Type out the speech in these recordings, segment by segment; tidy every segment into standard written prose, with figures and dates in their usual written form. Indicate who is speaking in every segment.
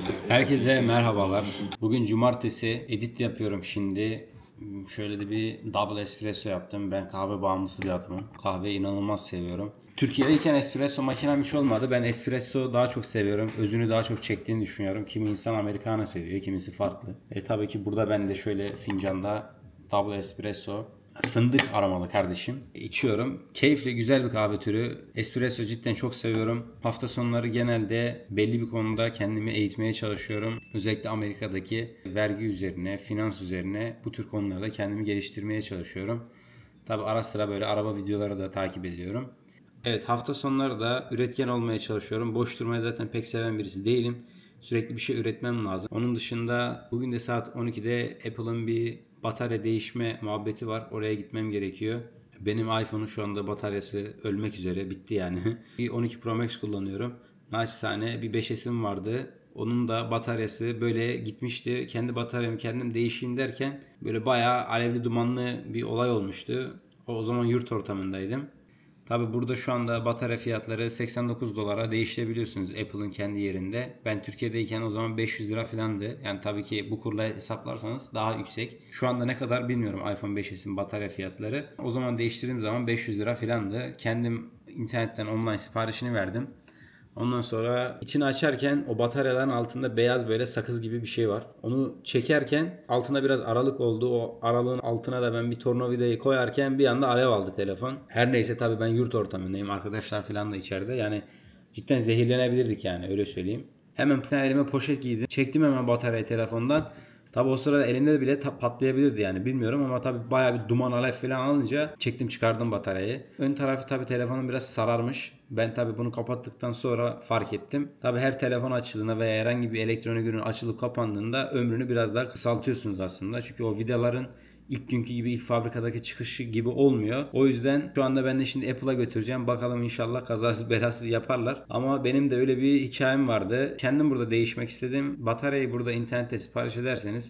Speaker 1: Herkese merhabalar. Bugün cumartesi, edit yapıyorum şimdi. Şöyle de bir double espresso yaptım. Ben kahve bağımlısı bir adamım. Kahveyi inanılmaz seviyorum. Türkiye'deyken espresso makinem hiç olmadı. Ben espresso daha çok seviyorum. Özünü daha çok çektiğini düşünüyorum. Kimi insan americano seviyor, kimisi farklı. Tabii ki burada ben de şöyle fincanda double espresso fındık aromalı kardeşim içiyorum. Keyifli, güzel bir kahve türü. Espresso cidden çok seviyorum. Hafta sonları genelde belli bir konuda kendimi eğitmeye çalışıyorum. Özellikle Amerika'daki vergi üzerine, finans üzerine bu tür konularda kendimi geliştirmeye çalışıyorum. Tabi ara sıra böyle araba videoları da takip ediyorum. Evet, hafta sonları da üretken olmaya çalışıyorum. Boş durmayı zaten pek seven birisi değilim. Sürekli bir şey üretmem lazım. Onun dışında bugün de saat 12'de Apple'ın bir batarya değişme muhabbeti var. Oraya gitmem gerekiyor. Benim iPhone'un şu anda bataryası ölmek üzere. Bitti yani. Bir 12 Pro Max kullanıyorum. Naçizane bir 5S'im vardı. Onun da bataryası böyle gitmişti. Kendi bataryamı kendim değişeyim derken böyle bayağı alevli dumanlı bir olay olmuştu. O zaman yurt ortamındaydım. Tabi burada şu anda batarya fiyatları 89 dolara değiştirebiliyorsunuz Apple'ın kendi yerinde. Ben Türkiye'deyken o zaman 500 lira filandı. Yani tabii ki bu kurla hesaplarsanız daha yüksek. Şu anda ne kadar bilmiyorum iPhone 5s'in batarya fiyatları. O zaman değiştirdiğim zaman 500 lira filandı. Kendim internetten online siparişini verdim. Ondan sonra içini açarken o bataryaların altında beyaz böyle sakız gibi bir şey var. Onu çekerken altında biraz aralık oldu. O aralığın altına da ben bir tornavidayı koyarken bir anda alev aldı telefon. Her neyse tabii ben yurt ortamındayım. Arkadaşlar falan da içeride. Yani cidden zehirlenebilirdik yani, öyle söyleyeyim. Hemen bir tane elime poşet giydim. Çektim hemen bataryayı telefondan. Tabi o sırada elimde bile patlayabilirdi yani, bilmiyorum ama tabi baya bir duman alev falan alınca çektim çıkardım bataryayı. Ön tarafı tabi telefonun biraz sararmış. Ben tabi bunu kapattıktan sonra fark ettim. Tabi her telefon açıldığında veya herhangi bir elektronik ürün açılıp kapandığında ömrünü biraz daha kısaltıyorsunuz aslında. Çünkü o vidaların ilk günkü gibi, ilk fabrikadaki çıkışı gibi olmuyor. O yüzden şu anda ben de şimdi Apple'a götüreceğim. Bakalım inşallah kazasız belasız yaparlar. Ama benim de öyle bir hikayem vardı. Kendim burada değişmek istedim. Bataryayı burada internette sipariş ederseniz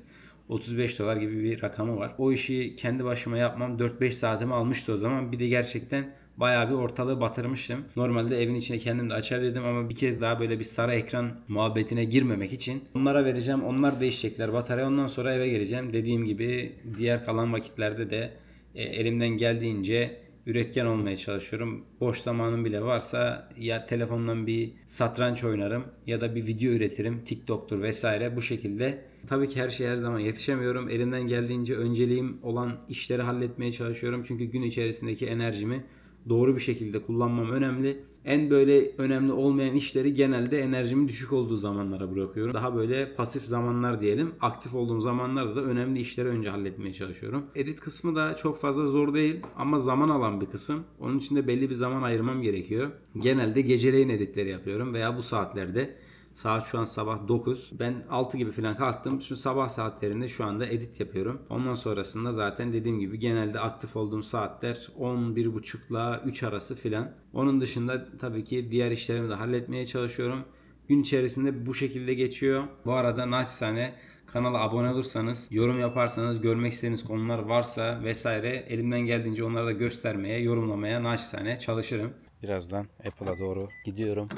Speaker 1: 35 dolar gibi bir rakamı var. O işi kendi başıma yapmam 4-5 saatimi almıştı o zaman. Bir de gerçekten bayağı bir ortalığı batırmıştım. Normalde evin içine kendim de açar dedim ama bir kez daha böyle bir sarı ekran muhabbetine girmemek için onlara vereceğim. Onlar değişecekler batarya. Ondan sonra eve geleceğim. Dediğim gibi diğer kalan vakitlerde de elimden geldiğince üretken olmaya çalışıyorum. Boş zamanım bile varsa ya telefondan bir satranç oynarım ya da bir video üretirim. TikTok'tur vesaire, bu şekilde. Tabii ki her şeye her zaman yetişemiyorum. Elimden geldiğince önceliğim olan işleri halletmeye çalışıyorum. Çünkü gün içerisindeki enerjimi doğru bir şekilde kullanmam önemli. En böyle önemli olmayan işleri genelde enerjimin düşük olduğu zamanlara bırakıyorum. Daha böyle pasif zamanlar diyelim. Aktif olduğum zamanlarda da önemli işleri önce halletmeye çalışıyorum. Edit kısmı da çok fazla zor değil ama zaman alan bir kısım. Onun için de belli bir zaman ayırmam gerekiyor. Genelde geceleyin editleri yapıyorum veya bu saatlerde. Saat şu an sabah 9. Ben 6 gibi falan kalktım. Şu sabah saatlerinde şu anda edit yapıyorum. Ondan sonrasında zaten dediğim gibi genelde aktif olduğum saatler 11.30 ile 3 arası falan. Onun dışında tabii ki diğer işlerimi de halletmeye çalışıyorum. Gün içerisinde bu şekilde geçiyor. Bu arada naçizane kanala abone olursanız, yorum yaparsanız, görmek istediğiniz konular varsa vesaire elimden geldiğince onları da göstermeye, yorumlamaya naçizane çalışırım. Birazdan Apple'a doğru gidiyorum.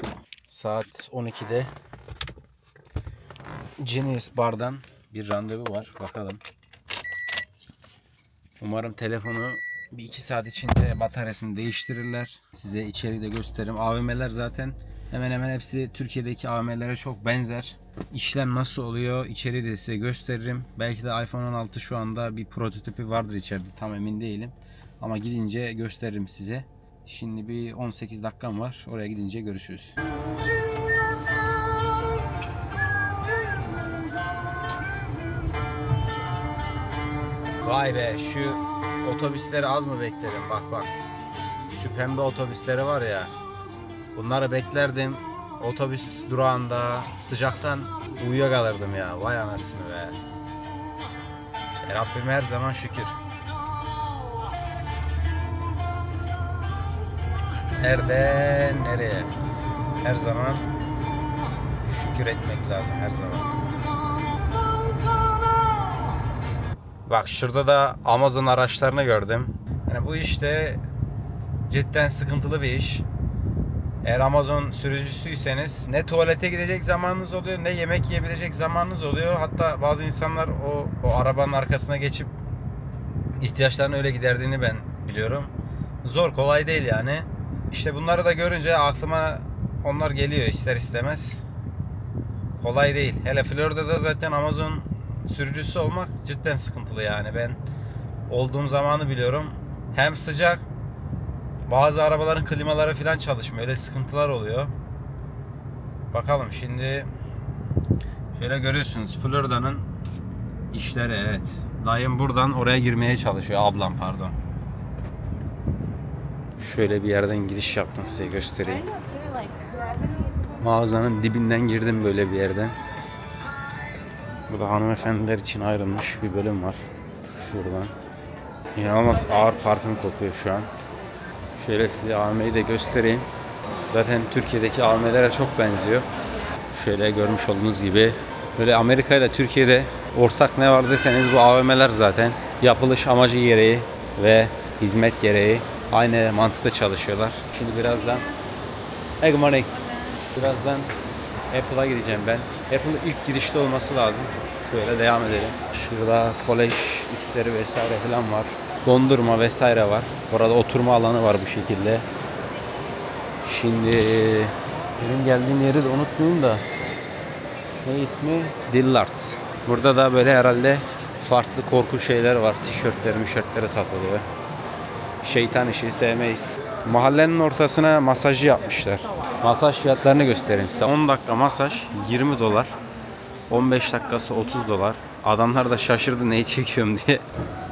Speaker 1: Saat 12'de Genius Bar'dan bir randevu var. Bakalım. Umarım telefonu bir 2 saat içinde bataryasını değiştirirler. Size içeriği de gösteririm. AVM'ler zaten hemen hemen hepsi Türkiye'deki AVM'lere çok benzer. İşlem nasıl oluyor? İçeriği de size gösteririm. Belki de iPhone 16 şu anda bir prototipi vardır içeride. Tam emin değilim. Ama gidince gösteririm size. Şimdi bir 18 dakikam var. Oraya gidince görüşürüz. Vay be, şu otobüsleri az mı bekledim, bak bak. Şu pembe otobüsleri var ya. Bunları beklerdim. Otobüs durağında sıcaktan uyuyakalırdım ya. Vay anasını be. Rabbim her zaman şükür. Nereden nereye? Her zaman şükür etmek lazım, her zaman. Bak şurada da Amazon araçlarını gördüm. Yani bu işte cidden sıkıntılı bir iş. Eğer Amazon sürücüsüyseniz ne tuvalete gidecek zamanınız oluyor, ne yemek yiyebilecek zamanınız oluyor. Hatta bazı insanlar o arabanın arkasına geçip ihtiyaçlarını öyle giderdiğini ben biliyorum. Zor, kolay değil yani. İşte bunları da görünce aklıma onlar geliyor ister istemez. Kolay değil. Hele Florida'da zaten Amazon sürücüsü olmak cidden sıkıntılı yani. Ben olduğum zamanı biliyorum. Hem sıcak, bazı arabaların klimaları falan çalışmıyor. Öyle sıkıntılar oluyor. Bakalım şimdi şöyle görüyorsunuz Florida'nın işleri, evet. Dayım buradan oraya girmeye çalışıyor. Ablam pardon. Şöyle bir yerden giriş yaptım, size göstereyim. Mağazanın dibinden girdim böyle bir yerden. Burada hanımefendiler için ayrılmış bir bölüm var. Şuradan. İnanılmaz ağır parfüm kokuyor şu an. Şöyle size AVM'yi de göstereyim. Zaten Türkiye'deki AVM'lere çok benziyor. Şöyle görmüş olduğunuz gibi. Böyle Amerika ile Türkiye'de ortak ne var deseniz bu AVM'ler zaten. Yapılış amacı gereği ve hizmet gereği aynı mantıkta çalışıyorlar. Şimdi birazdan good morning. Birazdan Apple'a gideceğim ben. Apple'ın ilk girişte olması lazım. Şöyle devam edelim. Şurada kolej üstleri vesaire falan var. Dondurma vesaire var. Orada oturma alanı var bu şekilde. Şimdi benim geldiğim yeri de unutmayayım da. Ne ismi? Dillard's. Burada da böyle herhalde farklı korku şeyler var. Tişörtleri satılıyor. Şeytan işi sevmeyiz. Mahallenin ortasına masajı yapmışlar. Masaj fiyatlarını göstereyim size. 10 dakika masaj 20 dolar. 15 dakikası 30 dolar. Adamlar da şaşırdı neyi çekiyorum diye.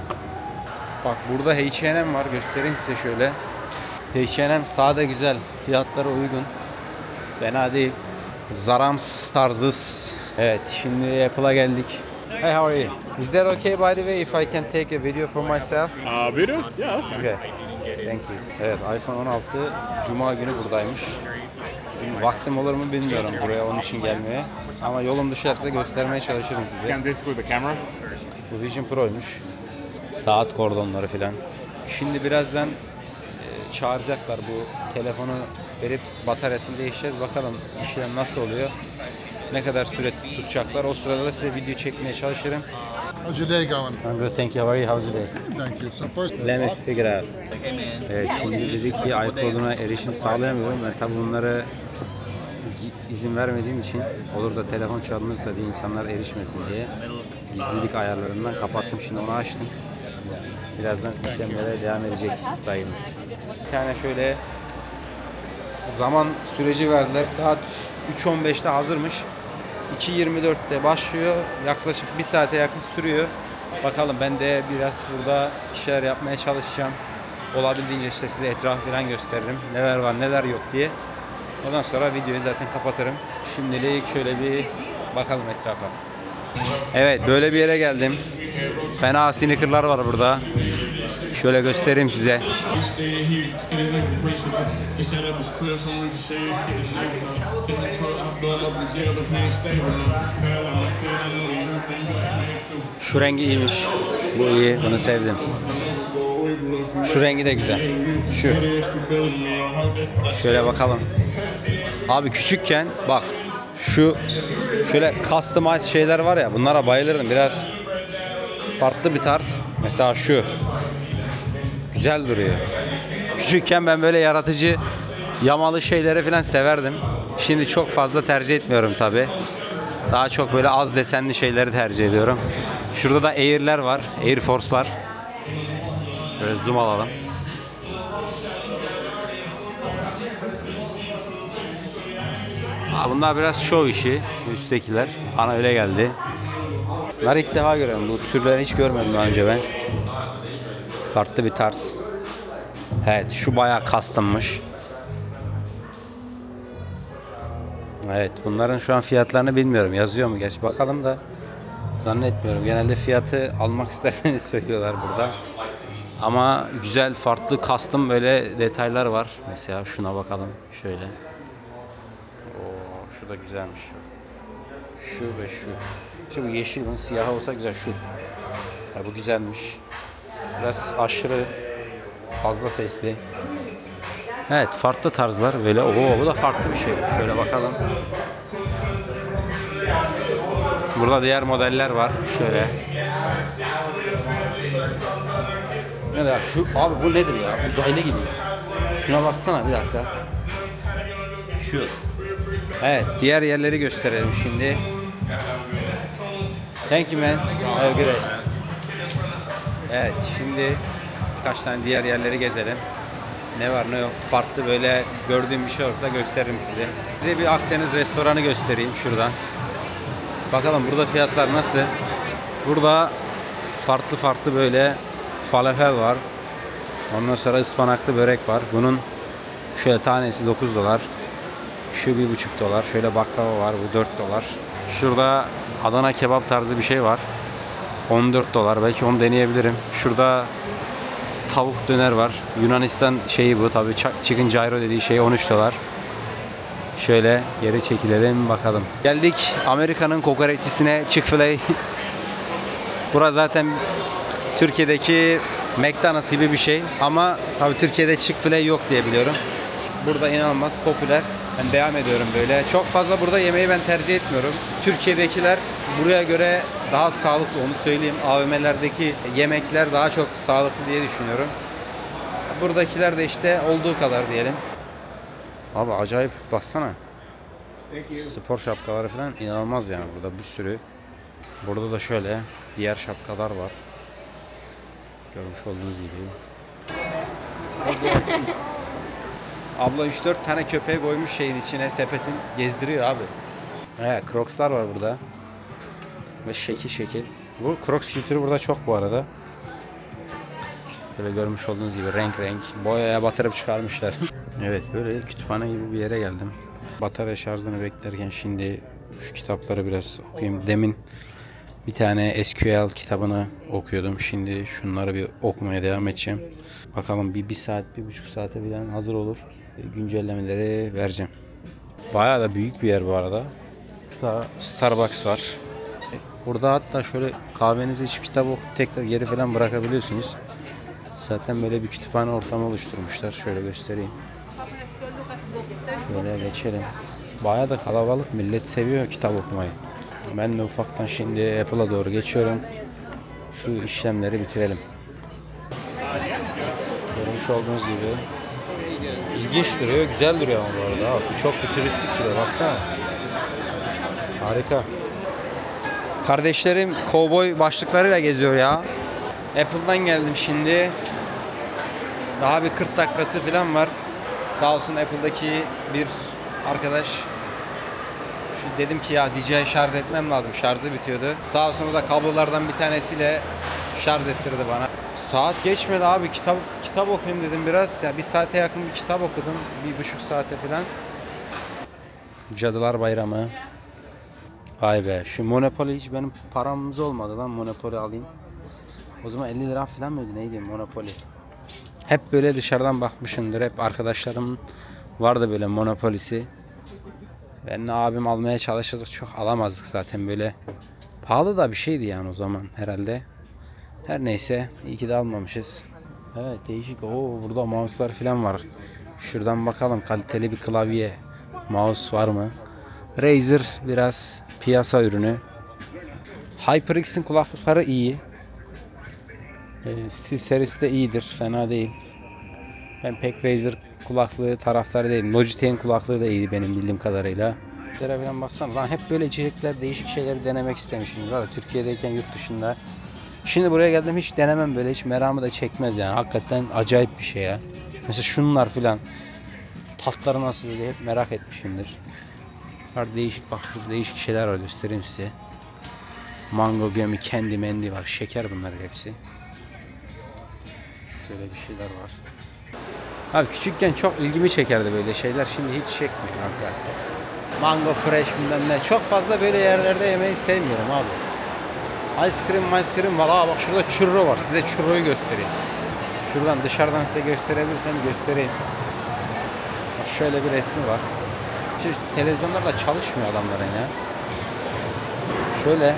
Speaker 1: Bak burada H&M var. Göstereyim size şöyle. H&M sade güzel. Fiyatları uygun. Fena değil. Zarams tarzız. Evet şimdi Apple'a geldik. Hey, how are you? Is that okay by the way if I can take a video for myself?
Speaker 2: Video? Yeah.
Speaker 1: Okay. Thank you. Evet iPhone 16 Cuma günü buradaymış. Şimdi vaktim olur mu bilmiyorum buraya onun için gelmeye. Ama yolum düşerse göstermeye çalışırım size.
Speaker 2: Scan this with the camera.
Speaker 1: Vision Pro'ymuş. Saat kordonları filan. Şimdi birazdan çağıracaklar bu telefonu verip bataryasını değişeceğiz. Bakalım işlem nasıl oluyor. Ne kadar süre tutacaklar. O sırada da size video çekmeye çalışırım.
Speaker 3: How's your day going?
Speaker 1: I'm good, thank you. How are you? How's your day?
Speaker 3: Thank you. So first,
Speaker 1: Let me figure out. Evet, şimdi dedi ki iCloud'una erişim sağlayamıyorum. Ben tabi bunlara izin vermediğim için olur da telefon çalınırsa diye insanlar erişmesin diye gizlilik ayarlarından kapattım. Şimdi onu açtım. Birazdan işlemlere devam edecek dayımız. Bir tane şöyle zaman süreci verdiler. Saat 3.15'te hazırmış. 2.24'te başlıyor. Yaklaşık 1 saate yakın sürüyor. Bakalım ben de biraz burada işler yapmaya çalışacağım. Olabildiğince işte size etrafı falan gösteririm. Neler var neler yok diye. Ondan sonra videoyu zaten kapatırım. Şimdilik şöyle bir bakalım etrafa. Evet böyle bir yere geldim. Fena sneakerlar var burada. Şöyle göstereyim size. Şu rengi iyiymiş. Bu iyi. Bunu sevdim. Şu rengi de güzel. Şu. Şöyle bakalım. Abi küçükken bak şu şöyle customize şeyler var ya, bunlara bayılırdım. Biraz farklı bir tarz. Mesela şu. Güzel duruyor. Küçükken ben böyle yaratıcı yamalı şeyleri falan severdim. Şimdi çok fazla tercih etmiyorum tabi. Daha çok böyle az desenli şeyleri tercih ediyorum. Şurada da Air'ler var. Air Force'lar. Böyle zoom alalım. Bunlar biraz show işi. Üsttekiler. Bana öyle geldi. Bunları ilk defa görüyorum. Bu türleri hiç görmedim daha önce ben. Farklı bir tarz. Evet şu bayağı custom'mış. Evet bunların şu an fiyatlarını bilmiyorum. Yazıyor mu gerçi bakalım da zannetmiyorum. Genelde fiyatı almak isterseniz söylüyorlar burada. Ama güzel farklı custom böyle detaylar var. Mesela şuna bakalım şöyle. Oo, şu da güzelmiş. Şu ve şu. İşte bu yeşil, bunun siyahı olsa güzel şu. Ya bu güzelmiş. Biraz aşırı fazla sesli. Evet, farklı tarzlar böyle. Oo, bu da farklı bir şey. Şöyle bakalım. Burada diğer modeller var. Şöyle. Ne ya şu abi, bu nedir ya? Uzaylı gibi. Şuna baksana bir dakika. Şu. Evet, diğer yerleri gösterelim şimdi. Thank you man. Have a good day. Evet, şimdi birkaç tane diğer yerleri gezelim. Ne var ne yok. Farklı böyle gördüğüm bir şey olursa gösteririm size. Size bir Akdeniz restoranı göstereyim şuradan. Bakalım burada fiyatlar nasıl? Burada farklı böyle falafel var. Ondan sonra ıspanaklı börek var. Bunun şöyle tanesi 9 dolar. Şu 1,5 dolar. Şöyle baklava var. Bu 4 dolar. Şurada Adana kebap tarzı bir şey var. 14 dolar. Belki onu deneyebilirim. Şurada tavuk döner var. Yunanistan şeyi bu. Tabii chicken gyro dediği şey 13 dolar. Şöyle geri çekilelim bakalım. Geldik Amerika'nın kokoreççisine, Chick-fil-A. Burası zaten Türkiye'deki McDonald's gibi bir şey. Ama tabii Türkiye'de Chick-fil-A yok diye biliyorum. Burada inanılmaz popüler. Ben devam ediyorum böyle. Çok fazla burada yemeği ben tercih etmiyorum. Türkiye'dekiler buraya göre daha sağlıklı, onu söyleyeyim. AVM'lerdeki yemekler daha çok sağlıklı diye düşünüyorum. Buradakiler de işte olduğu kadar diyelim. Abi acayip, baksana. Spor şapkaları falan inanılmaz yani, burada bir sürü. Burada da şöyle diğer şapkalar var. Görmüş olduğunuz gibi. Abla 3-4 tane köpeği koymuş şeyin içine, sepetin, gezdiriyor abi. Evet, Crocs'lar var burada. Ve şekil. Bu Crocs kültürü burada çok bu arada. Böyle görmüş olduğunuz gibi renk boyaya batırıp çıkarmışlar. Evet, böyle kütüphane gibi bir yere geldim. Batarya şarjını beklerken şimdi şu kitapları biraz okuyayım. Demin bir tane SQL kitabını okuyordum. Şimdi şunları bir okumaya devam edeceğim. Bakalım bir saat, 1,5 saate falan hazır olur. Güncellemeleri vereceğim. Bayağı da büyük bir yer bu arada. Burada Starbucks var. Burada hatta şöyle kahvenizi içip kitap okup tekrar geri falan bırakabiliyorsunuz. Zaten böyle bir kütüphane ortamı oluşturmuşlar. Şöyle göstereyim. Böyle geçelim. Bayağı da kalabalık. Millet seviyor kitap okumayı. Ben de ufaktan şimdi Apple'a doğru geçiyorum. Şu işlemleri bitirelim. Görmüş olduğunuz gibi. İlginç duruyor. Güzel duruyor ama bu arada. Çok fütüristik duruyor. Baksana. Harika. Kardeşlerim kovboy başlıklarıyla geziyor ya. Apple'dan geldim şimdi. Daha bir 40 dakikası falan var. Sağ olsun Apple'daki bir arkadaş. Dedim ki ya DJI şarj etmem lazım. Şarjı bitiyordu. Sağ olsun o da kablolardan bir tanesiyle şarj ettirdi bana. Saat geçmedi abi. Kitap okuyayım dedim biraz. Ya bir saate yakın bir kitap okudum. 1,5 saate falan. Cadılar Bayramı. Vay be. Şu Monopoly hiç benim paramız olmadı lan. Monopoly alayım. O zaman 50 lira falan mıydı neydi Monopoly? Hep böyle dışarıdan bakmışımdır. Hep arkadaşlarım vardı böyle Monopoly'si. Ben de abim almaya çalışırdık. Çok alamazdık zaten böyle. Pahalı da bir şeydi yani o zaman herhalde. Her neyse. İyi ki de almamışız. Evet, değişik. Oo, burada mouse'lar falan var. Şuradan bakalım, kaliteli bir klavye. Mouse var mı? Razer biraz piyasa ürünü. HyperX'in kulaklıkları iyi. Steel serisi de iyidir. Fena değil. Ben pek Razer kulaklığı taraftarı değilim. Logitech'in kulaklığı da iyiydi benim bildiğim kadarıyla. Falan baksana lan, hep böyle içecekler, değişik şeyleri denemek istemişim. Var Türkiye'deyken yurt dışında. Şimdi buraya geldim, hiç denemem böyle, hiç meramı da çekmez yani. Hakikaten acayip bir şey ya. Mesela şunlar filan. Tatları nasıl diye hep merak etmişimdir. Var değişik, bak şurada değişik şeyler var, göstereyim size. Mango gömü, kendi mendi var. Şeker bunlar hepsi. Şöyle bir şeyler var. Abi küçükken çok ilgimi çekerdi böyle şeyler. Şimdi hiç çekmiyor kanka. Mango fresh bilmem ne. Çok fazla böyle yerlerde yemeyi sevmiyorum abi. Ice cream var. Aa bak şurada churro var. Size churro'yu göstereyim. Şuradan dışarıdan size gösterebilirsem göstereyim. Bak şöyle bir resmi var. Şu televizyonlar da çalışmıyor adamların ya. Şöyle.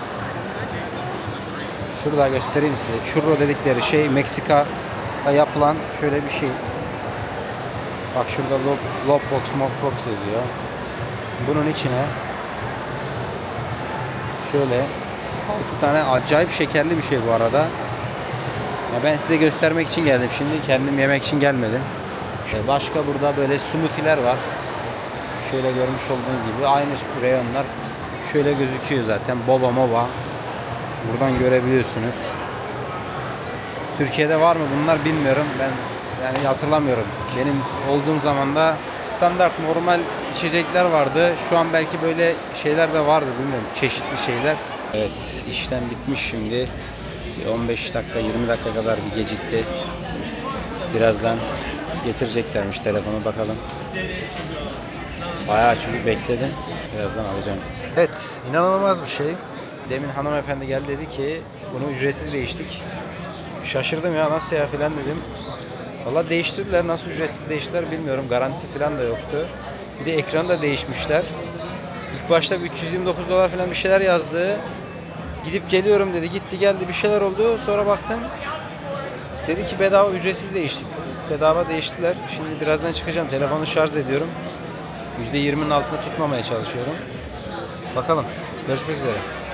Speaker 1: Şurada göstereyim size. Churro dedikleri şey Meksika'da yapılan şöyle bir şey. Bak şurada Lopbox, Mopbox yazıyor. Bunun içine şöyle 6 tane acayip şekerli bir şey bu arada. Ya ben size göstermek için geldim şimdi. Kendim yemek için gelmedim. Başka burada böyle smoothie'ler var. Şöyle görmüş olduğunuz gibi aynı reyonlar şöyle gözüküyor zaten. Boba moba. Buradan görebiliyorsunuz. Türkiye'de var mı bunlar bilmiyorum. Ben yani hatırlamıyorum. Benim olduğum zamanda standart normal içecekler vardı. Şu an belki böyle şeyler de vardı bilmiyorum. Çeşitli şeyler. Evet, işlem bitmiş şimdi. 15 dakika 20 dakika kadar bir gecikti. Birazdan getireceklermiş telefonu, bakalım. Bayağı çünkü bekledim. Birazdan alacağım. Evet, inanılmaz bir şey. Demin hanımefendi geldi, dedi ki bunu ücretsiz değiştik. Şaşırdım ya, nasıl ya filan dedim. Valla değiştirdiler, nasıl ücretsiz değiştiler bilmiyorum. Garantisi filan da yoktu. Bir de ekranı da değişmişler. İlk başta 329 dolar falan bir şeyler yazdı. Gidip geliyorum dedi, gitti geldi bir şeyler oldu. Sonra baktım, dedi ki bedava ücretsiz değiştik. Bedava değiştiler. Şimdi birazdan çıkacağım, telefonu şarj ediyorum. %20'nin altında tutmamaya çalışıyorum. Bakalım, görüşmek üzere.